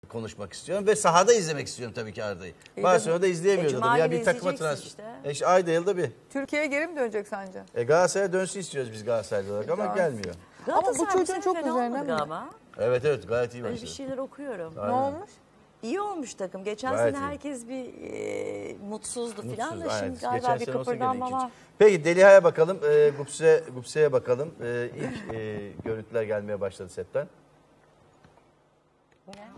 konuşmak istiyorum ve sahada izlemek istiyorum tabii ki Arda'yı. Barcelona'da izleyemiyordum. Cuma Ya günü bir takıma izleyeceksin transfer. İşte ayda yılda bir. Türkiye'ye geri mi dönecek sence? Galatasaray'a dönsün istiyoruz biz Galatasaraylı olarak ama gelmiyor. Ama bu Galatasaray çocuğun sene çok fena üzerine olmadı mi? galiba. Evet gayet iyi Öyle bir başladı. şeyler okuyorum. Ne olmuş? İyi olmuş takım. Geçen Gayet sene iyi. herkes bir mutsuzdu falan Mutsuz, da aynen. şimdi galiba Geçen bir sene olsa gene kıpırdanma ikinci. var. Peki Deliha'ya bakalım, Gupse'ye bakalım. İlk görüntüler gelmeye başladı setten. Bu ne?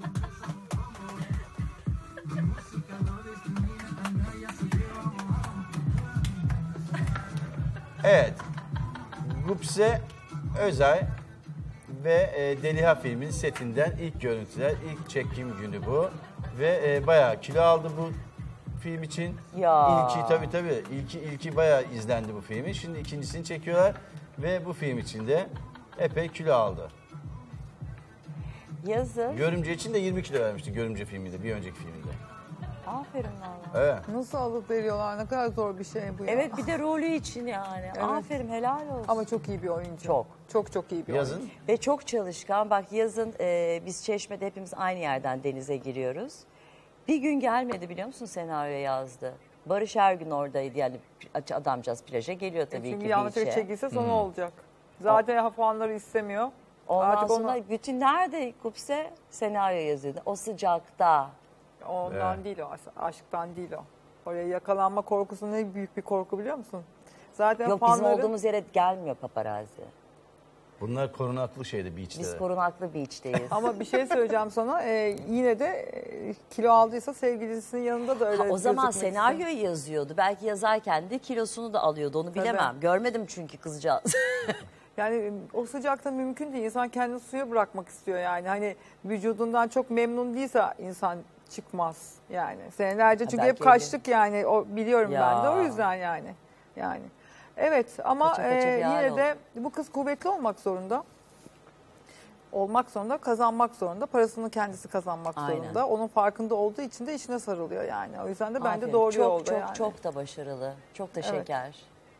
Evet, Gupse Özay ve Deliha filminin setinden ilk görüntüler, ilk çekim günü bu. Ve bayağı kilo aldı bu film için. Ya. İlki tabii. İlki bayağı izlendi bu filmin. Şimdi ikincisini çekiyorlar ve bu film için de epey kilo aldı. Yazın. Görümce için de 20 kilo vermişti Görümce filminde, bir önceki filminde. Aferin valla. Evet. Nasıl alıp veriyorlar? Ne kadar zor bir şey bu ya. Evet bir de rolü için yani. Aferin helal olsun. Ama çok iyi bir oyuncu. Çok. Çok iyi bir Yazın. oyuncu. Ve çok çalışkan. Bak yazın biz Çeşme'de hepimiz aynı yerden denize giriyoruz. Bir gün gelmedi biliyor musun senaryo yazdı. Barış her gün oradaydı yani adamcağız plaja geliyor tabii Çünkü ki yanlışlıkla beach'e. çekilse sonu olacak. Zaten puanları istemiyor. Ondan Artık sonra bütün nerede Gupse senaryo yazıyordu. O sıcakta. ondan değil o, aşktan değil o. Oraya yakalanma korkusu ne büyük bir korku biliyor musun? Zaten Yok bizim fanları... olduğumuz yere gelmiyor paparazzi. Bunlar korunaklı şeydi beach'te. Biz korunaklı beach'teyiz. Ama bir şey söyleyeceğim sana. Yine de kilo aldıysa sevgilisinin yanında da öyle O zaman gözükmek senaryoyu yazıyordu. Belki yazarken de kilosunu da alıyordu. Onu bilemem. Görmedim çünkü kızcağız. Yani o sıcakta mümkün değil. İnsan kendini suya bırakmak istiyor yani. Hani vücudundan çok memnun değilse insan çıkmaz yani. Senelerce çünkü hep belki kaçtık yani. O biliyorum Ya. ben de o yüzden yani. Yani. Evet ama Kaça bir hal yine oldu. de bu kız kuvvetli olmak zorunda. Olmak zorunda, kazanmak zorunda. Parasını kendisi kazanmak Aynen. zorunda. Onun farkında olduğu için de işine sarılıyor yani. O yüzden de bence Aferin. doğru çok, yolda çok, yani. Çok da başarılı. Çok da Evet. şeker.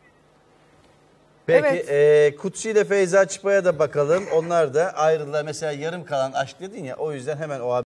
Peki Evet. Kutsi ile Feyza Çıpa'ya da bakalım. Onlar da ayrıldılar. Mesela yarım kalan aşk dedin ya, o yüzden hemen o